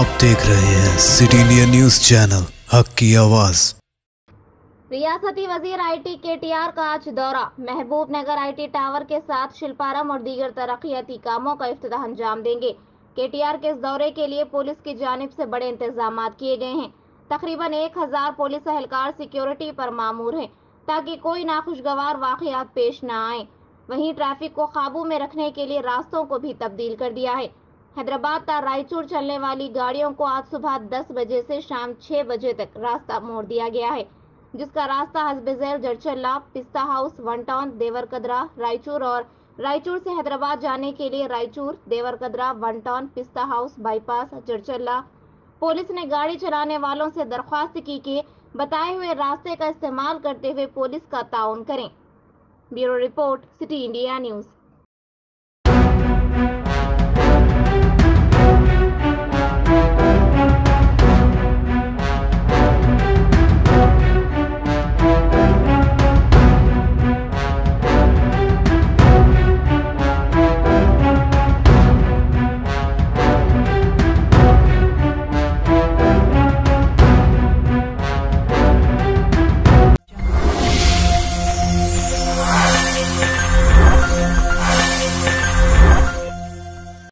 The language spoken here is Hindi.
आप देख रहे हैं सिटी इंडिया न्यूज चैनल, हक की आवाज। रियासती वजीर आईटी केटीआर का आज दौरा। महबूब नगर आईटी टावर के साथ शिल्पारम और दीगर तरक्याती कामों का इफ्तिताह अंजाम देंगे। केटीआर के इस दौरे के लिए पुलिस की जानिब से बड़े इंतजाम किए गए हैं। तकरीबन 1000 पुलिस एहलकार सिक्योरिटी पर मामूर हैं ताकि कोई नाखुशगवार वाकयात पेश न आए। वहीं ट्रैफिक को काबू में रखने के लिए रास्तों को भी तब्दील कर दिया है। हैदराबाद ता रायचूर चलने वाली गाड़ियों को आज सुबह 10 बजे से शाम 6 बजे तक रास्ता मोड़ दिया गया है, जिसका रास्ता हसबेजैल जड़चल्ला, पिस्ता हाउस, वन टाउन, देवरकद्रा, रायचूर और रायचूर से हैदराबाद जाने के लिए Raichur, Devarakadra, one town, Pista House, bypass, Jadcherla. Police ने गाड़ी चलाने वालों से दरख्वास्त की कि बताए हुए रास्ते का इस्तेमाल करते हुए पुलिस का ताउन करें। Bureau report, city India news.